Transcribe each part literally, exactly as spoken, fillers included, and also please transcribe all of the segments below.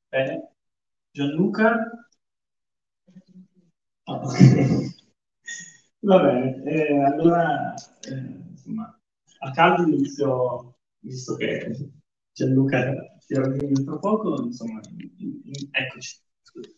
Bene. Gianluca? Ah, ok. Va bene, eh, allora, eh, insomma, a caldo inizio, visto che Gianluca si raggiunge tra poco, insomma, in- in- eccoci. Scusa.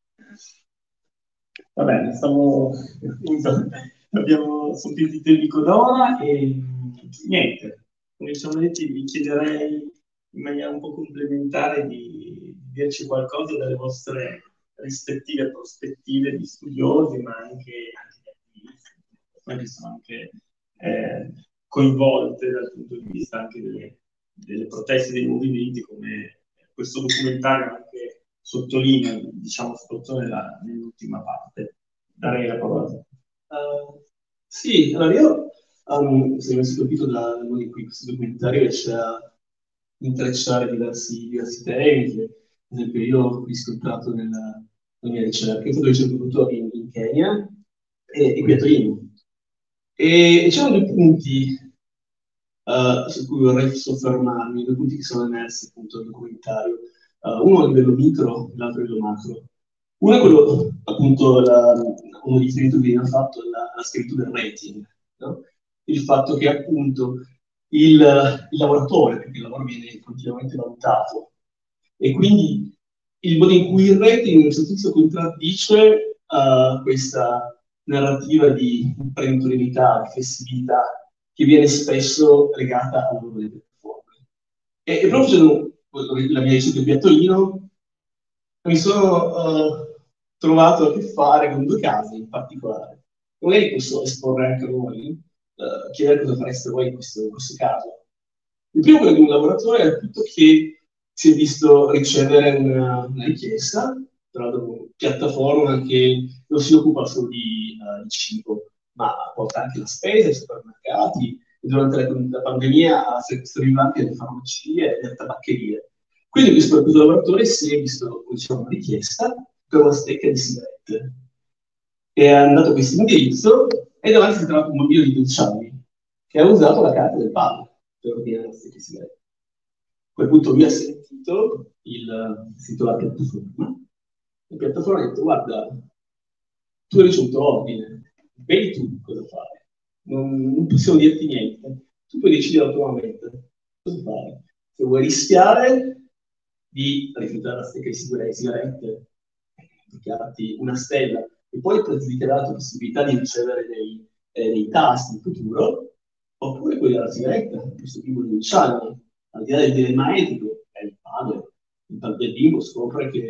Va bene, stavo, appunto, abbiamo sentito il Nicodora e niente, come ci siamo detti, vi chiederei in maniera un po' complementare di, di dirci qualcosa delle vostre rispettive prospettive di studiosi, ma anche, anche di attivisti, persone che sono anche eh, coinvolte dal punto di vista anche delle, delle proteste dei movimenti, come questo documentario anche sottolinea, diciamo, soprattutto nella- nell'ultima parte. Darei la parola. Uh, sì, allora io um, sono rimasto colpito dal modo in cui questo documentario riesce a intrecciare diversi, diversi temi, che, ad esempio io ho riscontrato nella, nella mia ricerca, io sono ricercato in, in Kenya e, e qui a Torino. E, e c'erano due punti uh, su cui vorrei soffermarmi, due punti che sono emersi appunto nel documentario. Uh, uno a livello micro, l'altro a livello macro. Uno è quello, appunto, la, uno dei riferimenti che viene fatto, la, la scrittura del rating, no? Il fatto che appunto il, il lavoratore, perché il lavoro viene continuamente valutato, e quindi il modo in cui il rating in un certo senso contraddice uh, questa narrativa di imprenditorialità, di flessibilità, che viene spesso legata al lavoro delle piattaforme. E, e proprio facendo la mia ricerca qui a Torino, mi sono eh, trovato a che fare con due casi in particolare. Magari posso esporre anche a voi, eh, chiedere cosa fareste voi in questo, in questo caso. Il primo è quello di un lavoratore appunto che si è visto ricevere una, una richiesta tra una piattaforma che non si occupa solo di, uh, di cibo, ma porta anche la spesa, i supermercati, e durante la, la pandemia ha servito anche le farmacie e le tabaccherie. Quindi questo, questo lavoratore si è visto, diciamo, una richiesta per una stecca di sigarette. È andato a questo indirizzo e davanti si è trovato un bambino di dodici anni che ha usato la carta del padre per ordinare la stecca di sigarette. A quel punto lui ha sentito il sito della piattaforma. La piattaforma ha detto: guarda, tu hai ricevuto ordine, vedi tu cosa fare. Non, non possiamo dirti niente. Tu puoi decidere autonomamente cosa fare. Se vuoi rischiare di rifiutare la stecca di sigarette, dichiararti una stella e poi pregiudicherà la tua possibilità di ricevere dei, eh, dei tassi in futuro, oppure quella della sigaretta, questo bimbo di dodici anni, al di là del dilemma etico, è il padre. Il padre del bimbo scopre che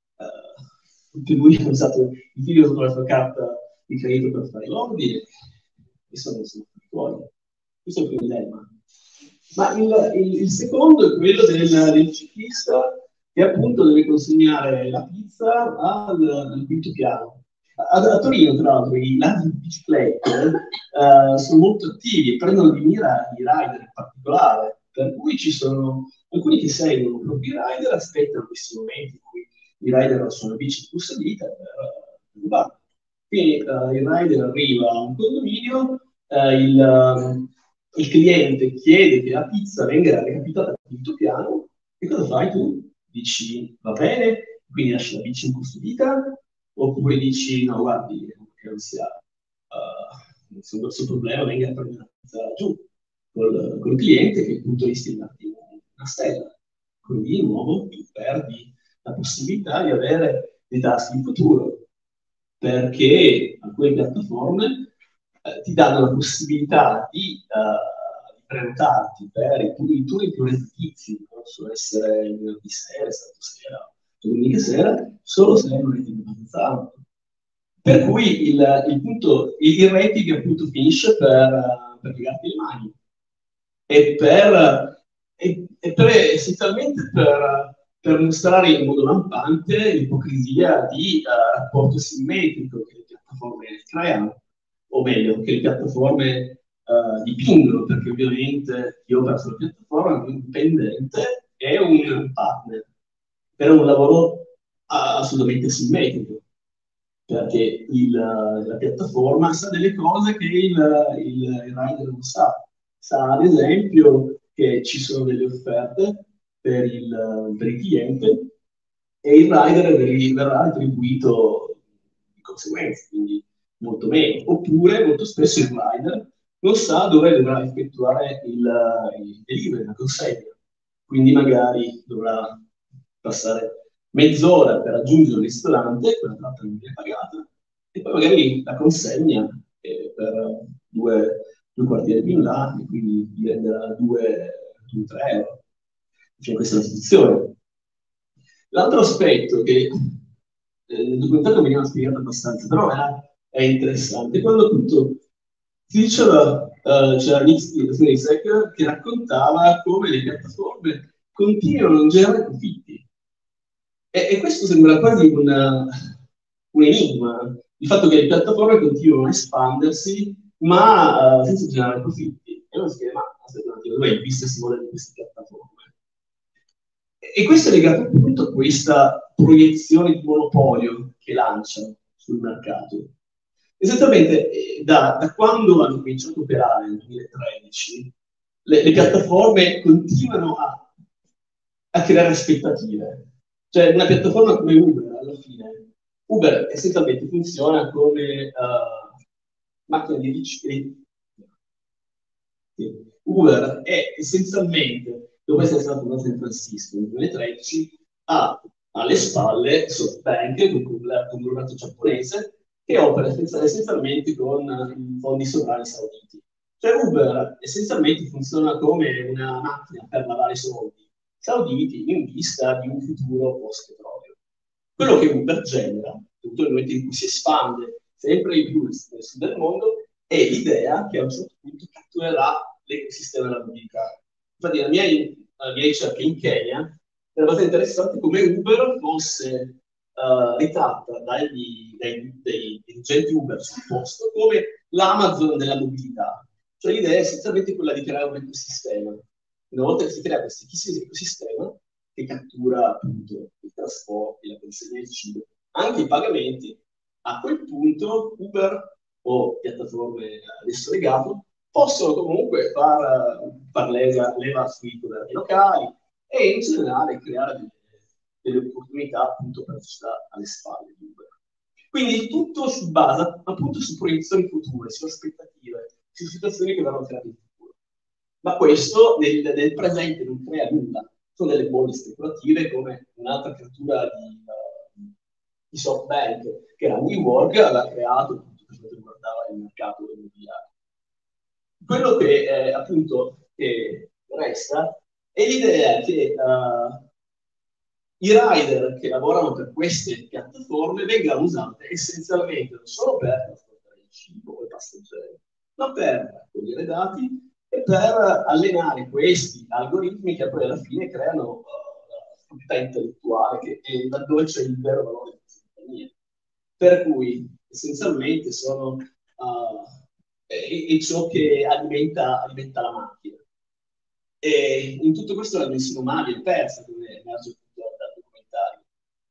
eh, che lui ha usato il figlio sotto la sua carta di credito per fare l'ordine, e sono sono fuori. Questo è il primo dilemma. Ma il, il- il secondo è quello del, del ciclista che appunto deve consegnare la pizza al, al quinto piano. A, a Torino, tra l'altro, i ladri di biciclette eh, sono molto attivi e prendono di mira i rider in particolare, per cui ci sono alcuni che seguono proprio i rider, aspettano questi momenti in cui i rider sono bici custodite per rubarli. Quindi eh, il rider arriva a un condominio, eh, il, eh, il cliente chiede che la pizza venga recapitata al quinto piano, e cosa fai tu? Dici va bene, quindi lasci la bici incustodita, oppure dici no, guardi, che non sia uh, nessun grosso problema, venga a prendere la pizza giù col, col cliente che appunto rischi di darti una stella. Quindi di nuovo tu perdi la possibilità di avere dei tassi in futuro, perché alcune piattaforme eh, ti danno la possibilità di, eh, di prenotarti per i turni, i turni più redditizi, che possono essere il venerdì sera, sabato sera, domenica sera, solo se hai un rating abbastanza alto. Per cui il, il punto, il, il rating appunto finisce per, per piegarti le mani e per, e, e per essenzialmente per, per mostrare in modo lampante l'ipocrisia di uh, rapporto simmetrico che le piattaforme creano, o meglio, che le piattaforme uh, dipingono, perché ovviamente chi opera sulla piattaforma è un dipendente e un partner, per un lavoro uh, assolutamente simmetrico, perché il, la piattaforma sa delle cose che il, il, il rider non sa. Sa ad esempio che ci sono delle offerte per il, per il cliente e il rider verri- verrà attribuito di conseguenza, quindi molto meno. Oppure molto spesso il rider non sa dove dovrà effettuare il, il delivery, la consegna, quindi magari dovrà passare mezz'ora per raggiungere il ristorante, quella tratta non viene pagata, e poi magari la consegna eh, per due, due quartieri più in là, e quindi gli renderà due, tre euro. Cioè, questa è la situazione. L'altro aspetto che eh, nel documentario veniva spiegato abbastanza, però è, è interessante, quando appunto si diceva, eh, c'era Nick Snisek che raccontava come le piattaforme continuano a non generare profitti. E, e questo sembra quasi una- un enigma, il fatto che le piattaforme continuano a espandersi, ma eh, senza generare profitti. E uno si chiede, ma aspetta un attimo, dov'è il business model di queste piattaforme? E questo è legato appunto a questa proiezione di monopolio che lanciano sul mercato. Esattamente, eh, da, da quando hanno cominciato a operare nel duemilatredici, le, le piattaforme continuano a, a creare aspettative. Cioè, una piattaforma come Uber, alla fine, Uber essenzialmente funziona come uh, macchina di riciclo. Uber è essenzialmente, dopo essere stato fondato a San Francisco nel duemilatredici, ha alle spalle SoftBank, un conglomerato giapponese, che opera essenzialmente con i fondi sovrani sauditi. Cioè Uber essenzialmente funziona come una macchina per lavare soldi sauditi in vista di un futuro post-petrolio. Quello che Uber genera, tutto nel momento in cui si espande sempre di più nel sud del mondo, è l'idea che a un certo punto catturerà l'ecosistema della mobilità. Infatti, la mia, la mia ricerca in Kenya è abbastanza interessante come Uber fosse uh, ritratta dai, dai, dai dirigenti Uber sul posto come l'Amazon della mobilità. Cioè l'idea è essenzialmente quella di creare un ecosistema. Una volta che si crea questo ecosistema, che cattura appunto i trasporti, la consegna del cibo, anche i pagamenti, a quel punto Uber o piattaforme ad esso legato possono comunque far, far leva, leva sui governi locali e in generale creare delle, delle opportunità appunto per la società alle spalle di Uber. Quindi tutto si basa appunto su proiezioni future, su aspettative, su situazioni che verranno create in futuro. Ma questo nel, nel presente non crea nulla, sono delle bolle speculative come un'altra creatura di, uh, di SoftBank, che era WeWork, aveva creato tutto per quanto riguardava il mercato immobiliare. Quello che eh, appunto che resta è l'idea che uh, i rider che lavorano per queste piattaforme vengano usate essenzialmente non solo per trasportare il cibo o i passeggeri, ma per raccogliere dati e per allenare questi algoritmi che poi alla fine creano uh, la proprietà intellettuale, che è laddove c'è il vero valore della compagnia. Per cui essenzialmente sono uh, è, è ciò che alimenta, alimenta la macchina. E in tutto questo la dimensione umana è persa, come emerge dal documentario.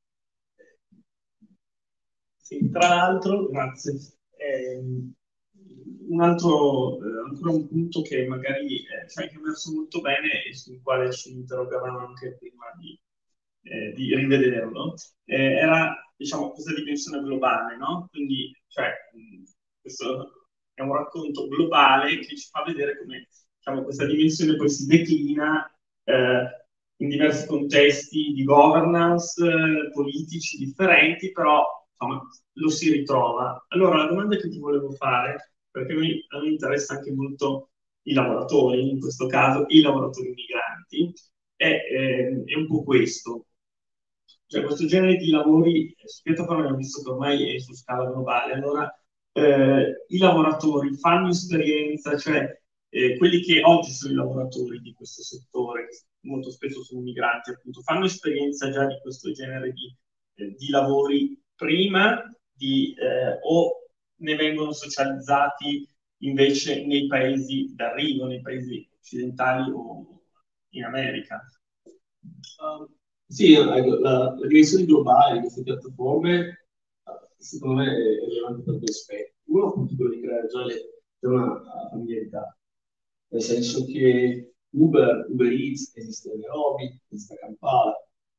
Sì, tra l'altro, grazie. Eh, un altro, eh, ancora un punto che magari eh, cioè, che è emerso molto bene e sul quale ci interrogavamo anche prima di, eh, di rivederlo, eh, era diciamo questa dimensione globale, no? Quindi, cioè, mh, questo è un racconto globale che ci fa vedere come diciamo, questa dimensione poi si declina eh, in diversi contesti di governance eh, politici differenti, però insomma, lo si ritrova. Allora, la domanda che ti volevo fare, perché a me, a me interessa anche molto i lavoratori, in questo caso i lavoratori migranti, è, eh, è un po' questo. Cioè, questo genere di lavori su piattaforma abbiamo visto che ormai è su scala globale. Allora, eh, i lavoratori fanno esperienza, cioè eh, quelli che oggi sono i lavoratori di questo settore, che molto spesso sono migranti, appunto, fanno esperienza già di questo genere di, eh, di lavori prima di, eh, o ne vengono socializzati invece nei paesi d'arrivo, nei paesi occidentali o in America. Um, sì, ecco, la, la dimensione globale di queste piattaforme, secondo me, è rilevante per due aspetti. Uno, appunto, quello di creare già le, una familiarità, nel senso che Uber, Uber Eats esiste a Nairobi, esiste a Kampala,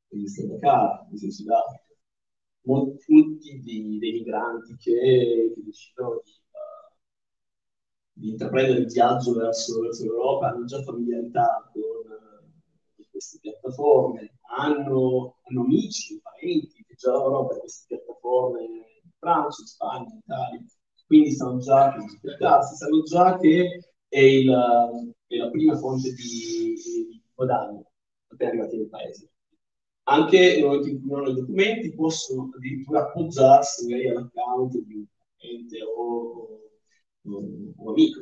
degli sindacati, in Sudafrica. Molti, molti dei, dei migranti che, che decidono di, uh, di intraprendere il viaggio verso, verso l'Europa hanno già familiarità con uh, queste piattaforme, hanno, hanno amici, parenti che già lavorano per queste piattaforme in Francia, in Spagna, in Italia, quindi sanno già che aspettarsi, sanno già che è, il, è la prima fonte di, di guadagno appena arrivati nel paese. Anche nel momento in cui non hanno i documenti, possono addirittura appoggiarsi magari all'account di un parente o un, un amico.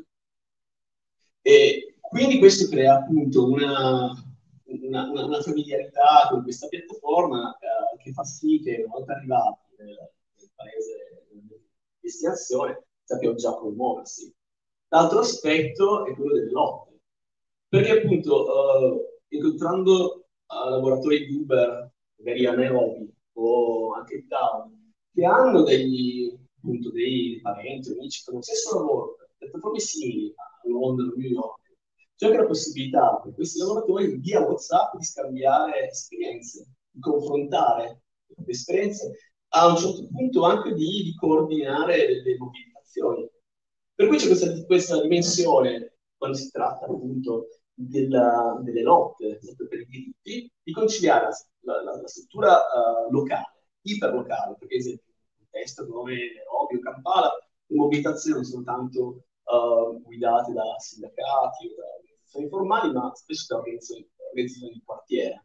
E quindi questo crea appunto una, una, una familiarità con questa piattaforma eh, che fa sì che una volta arrivati nel, nel paese di destinazione sappiamo già come muoversi. L'altro aspetto è quello delle lotte, perché appunto eh, incontrando uh, lavoratori di Uber, magari a Nairobi o anche in Town, che hanno degli, appunto, dei parenti, amici che fanno lo stesso lavoro, piattaforme simili a Londra, New York, c'è anche la possibilità per questi lavoratori via WhatsApp di scambiare esperienze, di confrontare le esperienze, a un certo punto anche di, di coordinare le mobilitazioni. Per cui c'è questa, questa dimensione, quando si tratta appunto della, delle lotte per i diritti, di conciliare la, la, la struttura uh, locale, iperlocale, perché ad esempio in un contesto come Nairobi o Kampala, le mobilitazioni non sono tanto uh, guidate da sindacati o da organizzazioni formali, ma spesso da organizzazioni, organizzazioni di quartiere,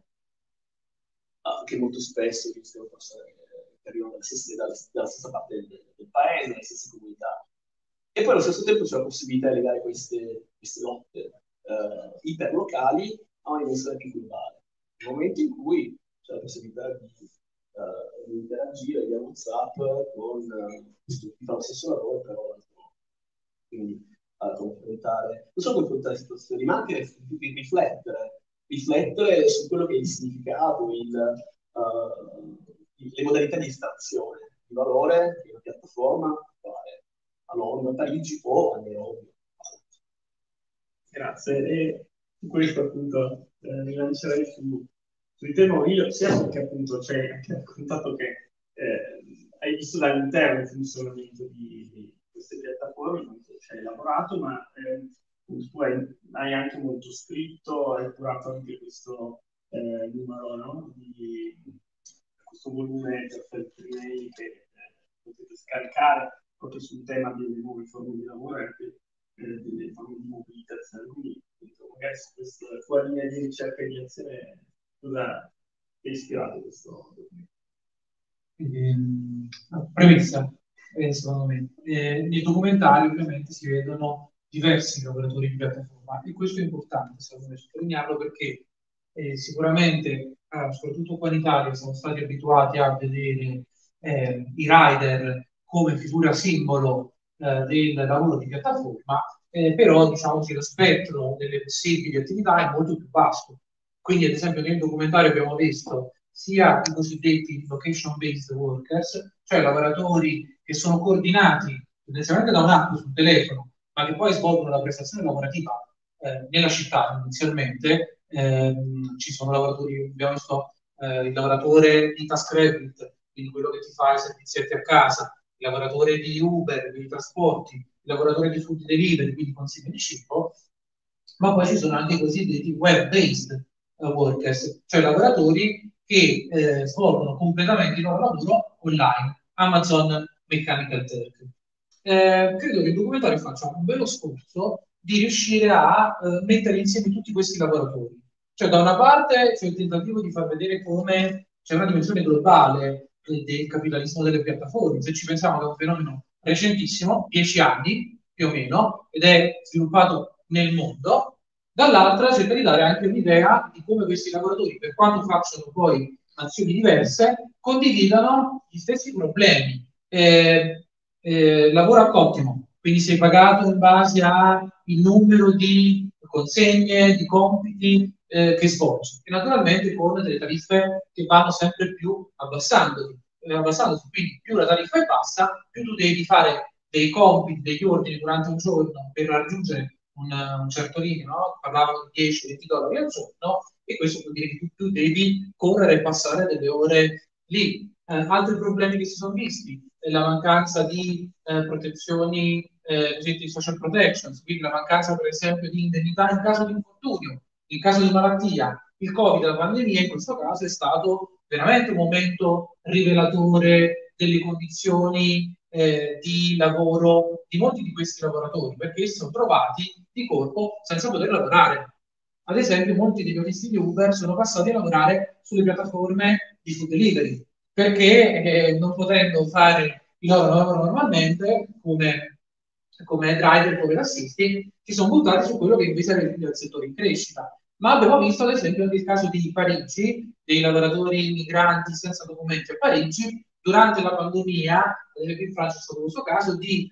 uh, che molto spesso rischiano persone che arrivano dalla stessa, dalla, dalla stessa parte del, del paese, dalle stesse comunità. E poi allo stesso tempo c'è la possibilità di legare queste, queste lotte Uh, iperlocali a una dimensione più globale. Nel momento in cui c'è la possibilità di, uh, di interagire via WhatsApp con uh, chi fa lo stesso lavoro, però quindi uh, confrontare, non solo confrontare situazioni, ma anche riflettere, riflettere su quello che è il significato, il, uh, le modalità di estrazione di valore di una piattaforma a Londra, a Parigi o a Nairobi. Grazie. E su questo appunto eh, mi lancerei su, sul tema io, sia perché appunto c'è anche raccontato che eh, hai visto dall'interno il funzionamento di, di queste piattaforme, quanto ci hai lavorato, ma eh, tu hai, hai anche molto scritto, hai curato anche questo eh, numero, no? Di questo volume per email che eh, potete scaricare proprio sul tema delle nuove forme di lavoro e anche eh, delle forme di mobilitazione. Quindi, magari su questa tua linea di ricerca e di azione, cosa ti ha ispirato questo documento? Ehm, premessa, eh, secondo me. Eh, nei documentari ovviamente si vedono diversi lavoratori in piattaforma e questo è importante, secondo me, sottolinearlo perché eh, sicuramente, eh, soprattutto qua in Italia, siamo stati abituati a vedere eh, i rider come figura simbolo eh, del lavoro di piattaforma, eh, però diciamo che lo spettro delle possibili attività è molto più vasto. Quindi, ad esempio, nel documentario abbiamo visto sia i cosiddetti location-based workers, cioè lavoratori che sono coordinati tendenzialmente da un'app sul telefono, ma che poi svolgono la prestazione lavorativa eh, nella città inizialmente. Eh, ci sono lavoratori, abbiamo visto eh, il lavoratore di TaskRabbit, quindi quello che ti fa i servizietti a casa, il lavoratore di Uber, dei trasporti, il lavoratore di food delivery, quindi consiglio di cibo, ma poi ci sono anche i cosiddetti web-based workers, cioè lavoratori che eh, svolgono completamente il loro lavoro online, Amazon Mechanical Turk. Eh, credo che il documentario faccia un bello sforzo di riuscire a eh, mettere insieme tutti questi lavoratori. Cioè, da una parte c'è il tentativo di far vedere come c'è una dimensione globale eh, del capitalismo delle piattaforme. Se ci pensiamo che è un fenomeno recentissimo, dieci anni più o meno, ed è sviluppato nel mondo. Dall'altra cerca di dare anche un'idea di come questi lavoratori, per quanto facciano poi azioni diverse, condividano gli stessi problemi. Eh, eh, lavoro a cottimo, quindi sei pagato in base al numero di consegne, di compiti eh, che svolgi, e naturalmente con delle tariffe che vanno sempre più abbassando, eh, abbassando. Quindi più la tariffa è bassa, più tu devi fare dei compiti, degli ordini durante un giorno per raggiungere un, un certo limite, no? Parlavano di dieci venti dollari al giorno, e questo vuol dire che tu devi correre e passare delle ore lì. Eh, altri problemi che si sono visti, è la mancanza di eh, protezioni, eh, di social protection, quindi la mancanza per esempio di indennità in caso di infortunio, in caso di malattia. Il Covid, la pandemia in questo caso è stato veramente un momento rivelatore delle condizioni eh, di lavoro di molti di questi lavoratori, perché si sono trovati di colpo senza poter lavorare. Ad esempio, molti dei autisti di Uber sono passati a lavorare sulle piattaforme di food delivery, perché eh, non potendo fare il loro lavoro normalmente, come, come driver, come tassisti, si sono buttati su quello che invece è il settore in crescita. Ma abbiamo visto, ad esempio, anche il caso di Parigi, dei lavoratori migranti senza documenti a Parigi, durante la pandemia, ad esempio in Francia è stato questo caso, di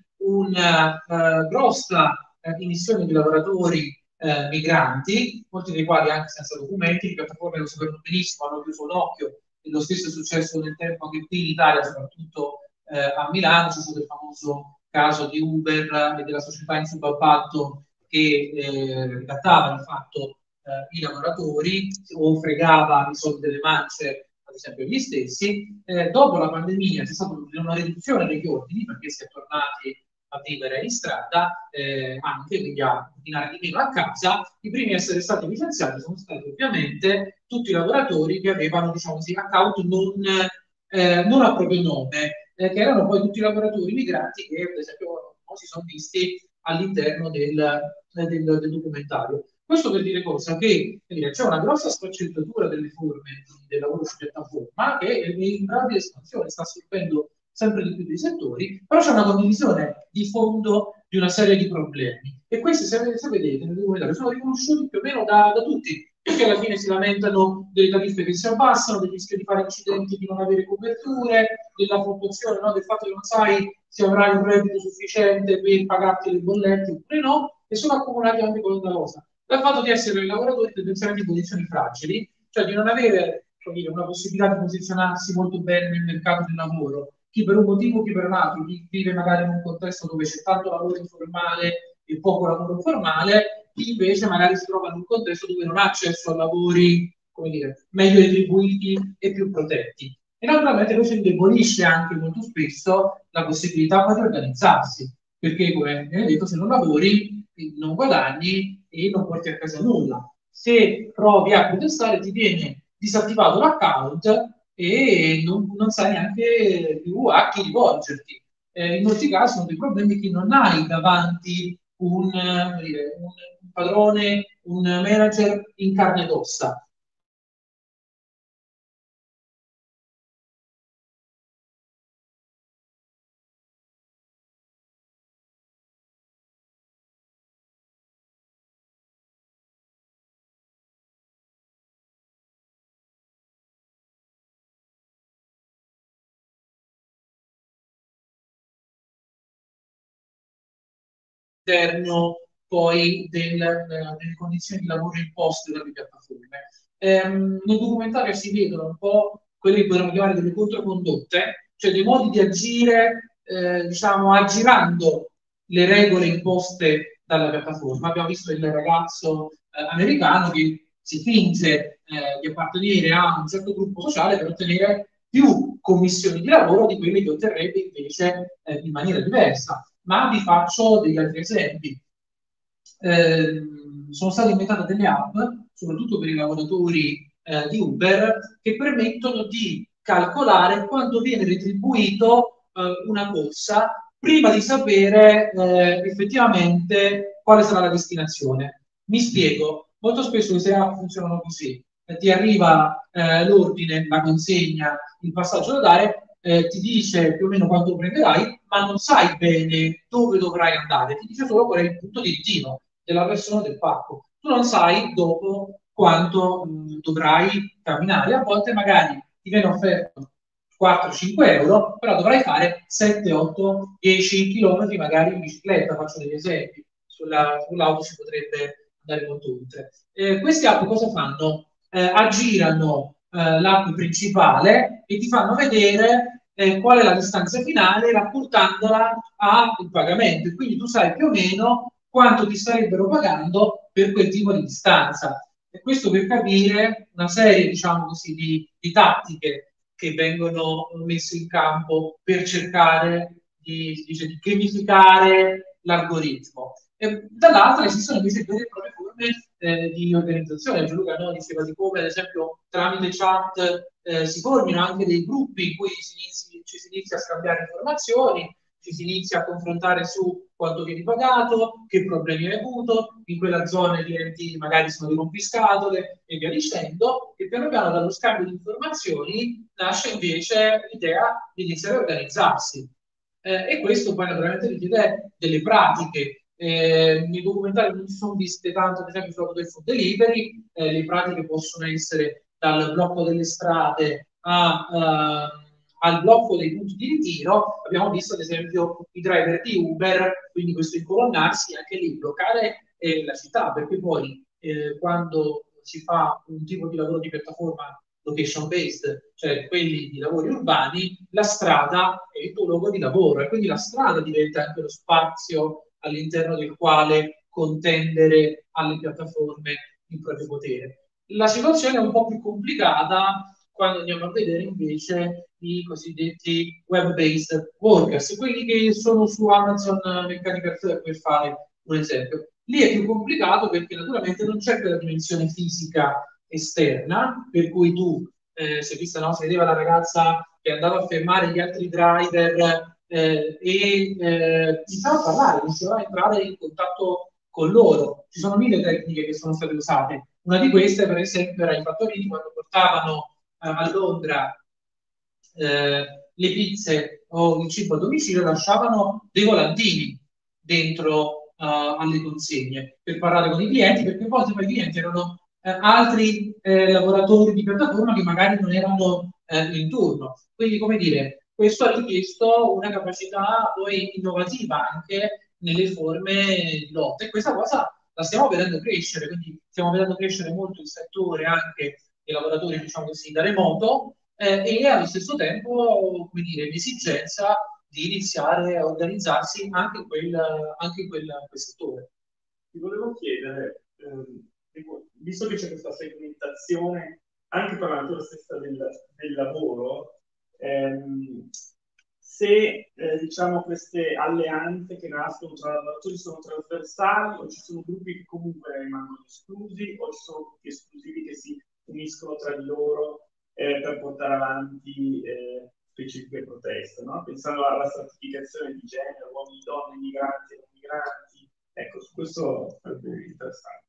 una uh, grossa uh, emissione di lavoratori uh, migranti, molti dei quali anche senza documenti. Le piattaforme lo sapevano benissimo, hanno chiuso un occhio, e lo stesso è successo nel tempo anche qui in Italia, soprattutto uh, a Milano. C'è stato il famoso caso di Uber e della società in subappalto che eh, ricattava di fatto eh, i lavoratori o fregava i soldi delle mance, ad esempio gli stessi. Eh, dopo la pandemia c'è stata una riduzione degli ordini perché si è tornati a vivere in strada, eh, anche quindi a cucinare di meno a casa. I primi a essere stati licenziati sono stati ovviamente tutti i lavoratori che avevano, diciamo così, account non, eh, non a proprio nome, eh, che erano poi tutti i lavoratori migranti che, ad esempio, non si sono visti all'interno del, del, del documentario. Questo per dire cosa? Che c'è una grossa sfaccettatura delle forme del lavoro su piattaforma che è in grande espansione, sta assorbendo sempre di più dei settori, però c'è una condivisione di fondo di una serie di problemi. E questi, se, se vedete, nel documentario sono riconosciuti più o meno da, da tutti, perché alla fine si lamentano delle tariffe che si abbassano, del rischio di fare incidenti, di non avere coperture, della fluttuazione, no? Del fatto che non sai se avrai un reddito sufficiente per pagarti le bollette oppure no, e sono accumulati anche con una cosa. Dal fatto di essere lavoratori tendenzialmente in condizioni fragili, cioè di non avere dire, una possibilità di posizionarsi molto bene nel mercato del lavoro, chi per un motivo, chi per un altro, chi vive magari in un contesto dove c'è tanto lavoro informale e poco lavoro formale, chi invece magari si trova in un contesto dove non ha accesso a lavori, come dire, meglio retribuiti e più protetti. E naturalmente questo indebolisce anche molto spesso la possibilità poi di organizzarsi, perché come viene detto, se non lavori non guadagni e non porti a casa nulla. Se provi a protestare ti viene disattivato l'account e non, non sai neanche più a chi rivolgerti. Eh, in molti casi sono dei problemi che non hai davanti un, dire, un, un padrone, un manager in carne ed ossa. All'interno poi del, delle condizioni di lavoro imposte dalle piattaforme. Ehm, nel documentario si vedono un po' quelle che potremmo chiamare delle controcondotte, cioè dei modi di agire, eh, diciamo, aggirando le regole imposte dalla piattaforma. Abbiamo visto il ragazzo eh, americano che si finge eh, di appartenere a un certo gruppo sociale per ottenere più commissioni di lavoro di quelle che otterrebbe invece eh, in maniera diversa. Ma vi faccio degli altri esempi. Eh, sono state inventate delle app, soprattutto per i lavoratori eh, di Uber, che permettono di calcolare quanto viene retribuito eh, una corsa prima di sapere eh, effettivamente quale sarà la destinazione. Mi spiego, molto spesso queste app funzionano così: eh, ti arriva eh, l'ordine, la consegna, il passaggio da dare, eh, ti dice più o meno quanto prenderai, ma non sai bene dove dovrai andare, ti dice solo qual è il punto di ritiro della persona del pacco. Tu non sai dopo quanto mh, dovrai camminare. A volte magari ti viene offerto quattro cinque euro, però dovrai fare sette, otto, dieci chilometri magari in bicicletta. Faccio degli esempi. Sulla, sull'auto si potrebbe andare molto oltre. Eh, queste app cosa fanno? Eh, aggirano eh, l'app principale e ti fanno vedere eh, qual è la distanza finale rapportandola al pagamento. E quindi tu sai più o meno quanto ti starebbero pagando per quel tipo di distanza. E questo per capire una serie, diciamo così, di, di tattiche che vengono messe in campo per cercare di, si dice, di gamificare l'algoritmo. E dall'altra esistono invece vere e proprie forme eh, di organizzazione. Gianluca no, diceva di come, ad esempio, tramite chat eh, si formino anche dei gruppi in cui si inizi, ci si inizia a scambiare informazioni, ci si inizia a confrontare su quanto viene pagato, che problemi hai avuto, in quella zona i clienti magari sono di rompiscatole e via dicendo, e piano piano dallo scambio di informazioni nasce invece l'idea di iniziare a organizzarsi. Eh, e questo poi naturalmente richiede delle pratiche. Eh, nei documentari non si sono viste tanto, ad esempio, sulla del food delivery, eh, le pratiche possono essere dal blocco delle strade a, uh, al blocco dei punti di ritiro. Abbiamo visto, ad esempio, i driver di Uber, quindi questo incolonnarsi, anche lì bloccare eh, la città, perché poi eh, quando si fa un tipo di lavoro di piattaforma location based, cioè quelli di lavori urbani, la strada è il tuo luogo di lavoro e quindi la strada diventa anche lo spazio all'interno del quale contendere alle piattaforme il proprio potere. La situazione è un po' più complicata quando andiamo a vedere invece i cosiddetti web-based workers, quelli che sono su Amazon Mechanical Turk, per fare un esempio. Lì è più complicato perché naturalmente non c'è quella dimensione fisica esterna, per cui tu, eh, si è vista, no? Si vedeva la ragazza che andava a fermare gli altri driver eh, e eh, iniziava a parlare, iniziava a entrare in contatto con loro. Ci sono mille tecniche che sono state usate. Una di queste, per esempio, era i fattorini quando portavano eh, a Londra eh, le pizze o il cibo a domicilio, lasciavano dei volantini dentro uh, alle consegne per parlare con i clienti, perché a volte poi i clienti erano eh, altri eh, lavoratori di piattaforma che magari non erano eh, in turno. Quindi, come dire, questo ha richiesto una capacità poi innovativa anche nelle forme di lotta, e questa cosa la stiamo vedendo crescere, quindi stiamo vedendo crescere molto il settore anche dei lavoratori, diciamo così, da remoto, eh, e allo stesso tempo, come dire, l'esigenza di iniziare a organizzarsi anche in quel, anche in quel, in quel settore. Ti volevo chiedere, ehm, visto che c'è questa segmentazione anche per la natura stessa del, del lavoro, ehm, se eh, diciamo queste alleanze che nascono tra lavoratori sono trasversali o ci sono gruppi che comunque rimangono esclusi o ci sono gruppi esclusivi che si uniscono tra di loro eh, per portare avanti eh, specifiche proteste, no? Pensando alla stratificazione di genere, uomini, donne, migranti e non migranti. Ecco, su questo sarebbe interessante.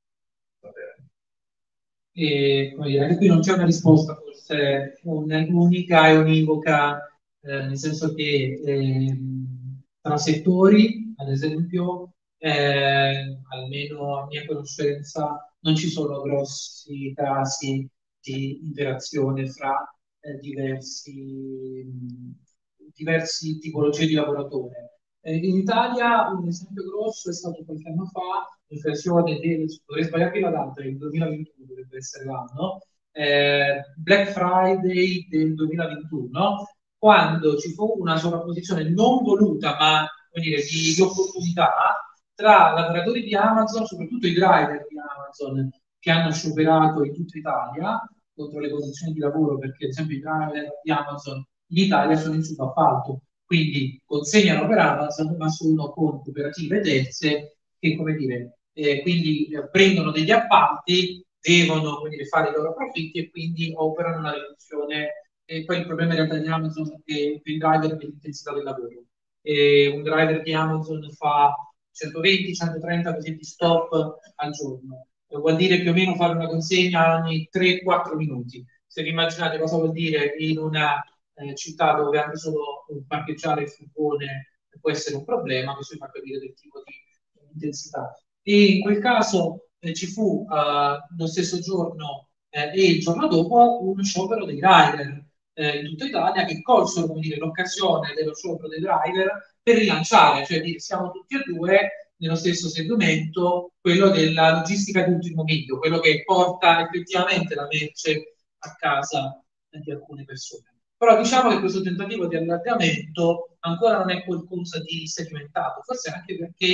E, come dire, anche qui non c'è una risposta forse unica e univoca, eh, nel senso che eh, tra settori, ad esempio, eh, almeno a mia conoscenza, non ci sono grossi casi di interazione fra eh, diversi, diversi tipologie di lavoratore. Eh, in Italia un esempio grosso è stato qualche anno fa l'occasione del, dovrei sbagliarmi la data, il duemilaventuno dovrebbe essere l'anno, eh, Black Friday del duemilaventuno, quando ci fu una sovrapposizione non voluta, ma come dire, di, di opportunità tra lavoratori di Amazon, soprattutto i driver di Amazon, che hanno scioperato in tutta Italia contro le condizioni di lavoro, perché ad esempio i driver di Amazon in Italia sono in subappalto, quindi consegnano per Amazon, ma sono con cooperative terze che, come dire, eh, quindi eh, prendono degli appalti, devono, come dire, fare i loro profitti e quindi operano una riduzione. E poi il problema in realtà di Amazon è che il driver è l'intensità del lavoro. E un driver di Amazon fa centoventi centotrenta così di stop al giorno. Eh, vuol dire più o meno fare una consegna ogni tre quattro minuti. Se vi immaginate cosa vuol dire in una eh, città dove anche solo parcheggiare il furgone può essere un problema, questo vi fa capire del tipo di intensità. E in quel caso eh, ci fu eh, lo stesso giorno eh, e il giorno dopo uno sciopero dei driver eh, in tutta Italia, che colsero, come dire, l'occasione dello sciopero dei driver per rilanciare, cioè dire siamo tutti e due nello stesso segmento, quello della logistica di ultimo miglio, quello che porta effettivamente la merce a casa di alcune persone. Però diciamo che questo tentativo di allargamento ancora non è qualcosa di segmentato, forse anche perché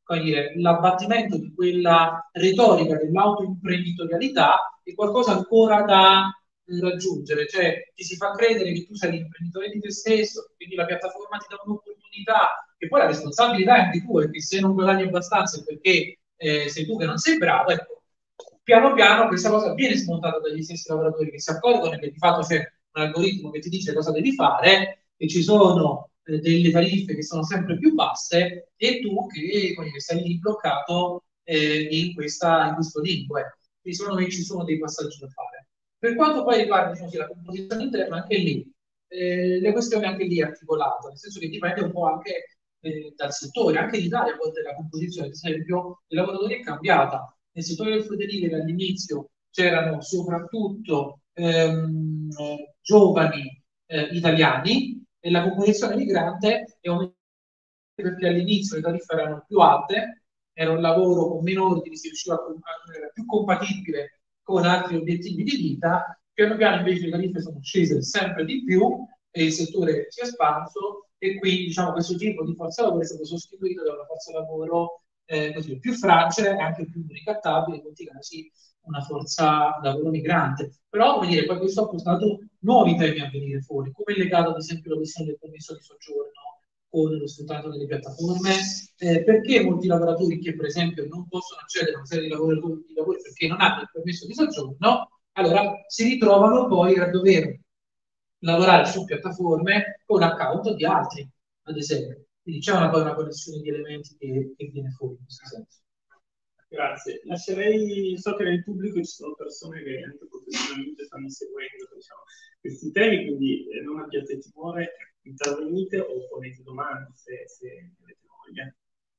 come dire, l'abbattimento di quella retorica dell'autoimprenditorialità è qualcosa ancora da raggiungere, cioè ti si fa credere che tu sei l'imprenditore di te stesso, quindi la piattaforma ti dà un'opportunità, e poi la responsabilità è anche tua, perché se non guadagni abbastanza è perché eh, sei tu che non sei bravo. Ecco, piano piano questa cosa viene smontata dagli stessi lavoratori, che si accorgono che di fatto c'è un algoritmo che ti dice cosa devi fare, e ci sono eh, delle tariffe che sono sempre più basse, e tu che, che stai lì bloccato eh, in, questa, in questo limbo. Eh. Quindi secondo me ci sono dei passaggi da fare. Per quanto poi riguarda, diciamo, la composizione interna, anche lì eh, le questioni anche lì articolate, nel senso che dipende un po' anche eh, dal settore. Anche in Italia a volte la composizione, ad esempio, dei lavoratori è cambiata. Nel settore del fruttivendolo all'inizio c'erano soprattutto ehm, giovani eh, italiani, e la composizione migrante è aumentata perché all'inizio le tariffe erano più alte, era un lavoro con meno ordini, si riusciva a, a, era più compatibile con altri obiettivi di vita. Piano piano invece le tariffe sono scese sempre di più e il settore si è espanso, e quindi diciamo questo tipo di forza lavoro è stato sostituito da una forza lavoro eh, così, più fragile e anche più ricattabile, in molti casi una forza lavoro migrante. Però, come dire, poi questo ha portato nuovi temi a venire fuori, come è legato ad esempio alla questione del permesso di soggiorno con lo sfruttamento delle piattaforme, eh, perché molti lavoratori che per esempio non possono accedere a una serie di lavori, di lavori perché non hanno il permesso di soggiorno, allora si ritrovano poi a dover lavorare su piattaforme con account di altri, ad esempio. Quindi c'è una, poi una connessione di elementi che, che viene fuori in questo senso. Grazie. Lascerei, so che nel pubblico ci sono persone che anche professionalmente stanno seguendo, diciamo, questi temi, quindi eh, non abbiate timore, intervenite o ponete domande se, se avete voglia.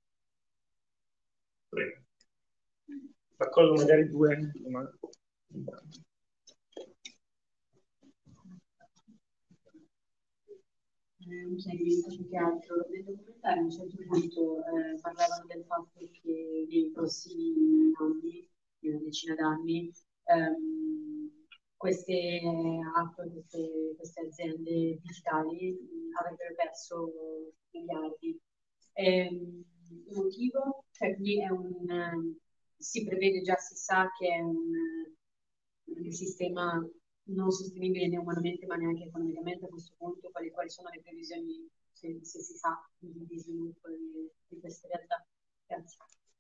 Prego. Raccolgo magari due domande. Un seguito più che altro nel documentario a un certo punto eh, parlavano del fatto che nei prossimi anni, di una decina d'anni, ehm, queste app, queste, queste aziende digitali mh, avrebbero perso miliardi. Ehm, il motivo? Cioè, quindi è un, eh, si prevede già, si sa che è un, un sistema non sostenibile né umanamente ma neanche economicamente a questo punto. Quali, quali sono le previsioni, se, se si sa, di, di sviluppo di, di queste realtà? Grazie.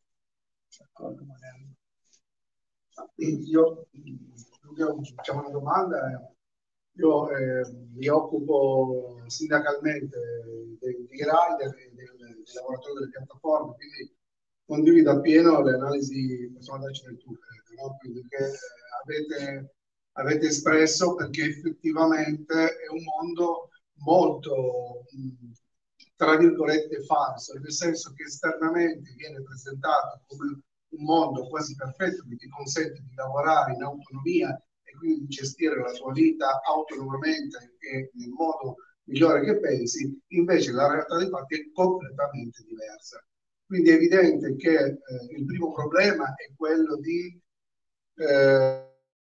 Io, diciamo una domanda, io eh, mi occupo sindacalmente dei, dei rider e dei, dei lavoratori delle piattaforme, quindi condivido appieno le analisi, possiamo darci del tutto, no? Quindi che eh, avete avete espresso, perché effettivamente è un mondo molto, mh, tra virgolette, falso, nel senso che esternamente viene presentato come un mondo quasi perfetto che ti consente di lavorare in autonomia e quindi di gestire la tua vita autonomamente e nel modo migliore che pensi. Invece la realtà dei fatti è completamente diversa. Quindi è evidente che eh, il primo problema è quello di eh,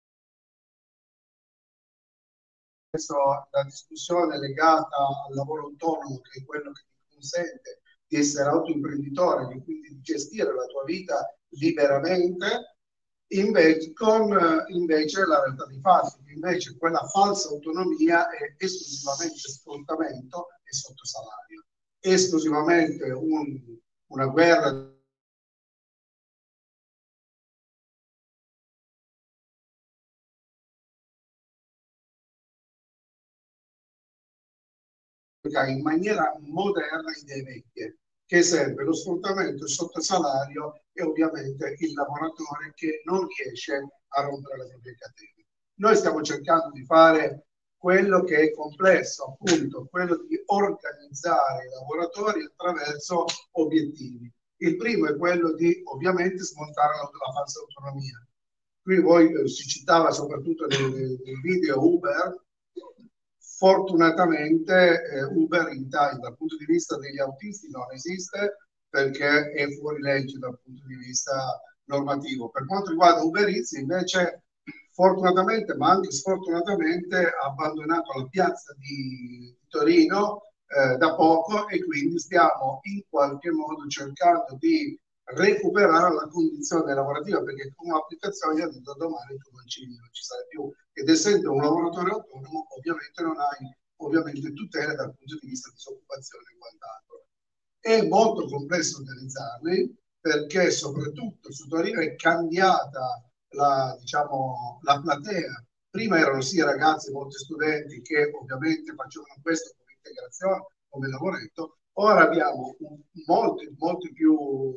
la discussione legata al lavoro autonomo, che è quello che ti consente di essere autoimprenditore e quindi di gestire la tua vita liberamente, invece, con invece la realtà dei fatti, invece quella falsa autonomia è esclusivamente sfruttamento e sottosalario, è esclusivamente un, una guerra in maniera moderna idee vecchie, che serve lo sfruttamento, il sottosalario e ovviamente il lavoratore che non riesce a rompere le proprie catene. Noi stiamo cercando di fare quello che è complesso, appunto, quello di organizzare i lavoratori attraverso obiettivi. Il primo è quello di ovviamente smontare la, la falsa autonomia. Qui voi eh, si citava soprattutto nel, nel video Uber. Fortunatamente eh, Uber in Italia dal punto di vista degli autisti non esiste, perché è fuori legge dal punto di vista normativo. Per quanto riguarda Uber Eats invece, fortunatamente ma anche sfortunatamente, ha abbandonato la piazza di Torino eh, da poco, e quindi stiamo in qualche modo cercando di recuperare la condizione lavorativa, perché con un'applicazione da domani tu non ci, non ci sarai più, ed essendo un lavoratore autonomo ovviamente non hai ovviamente tutele dal punto di vista di disoccupazione e quant'altro. È molto complesso organizzarli, perché soprattutto su Torino è cambiata la, diciamo, la platea. Prima erano sì ragazzi, molti studenti che ovviamente facevano questo come integrazione, come lavoretto. Ora abbiamo un, molti, molti più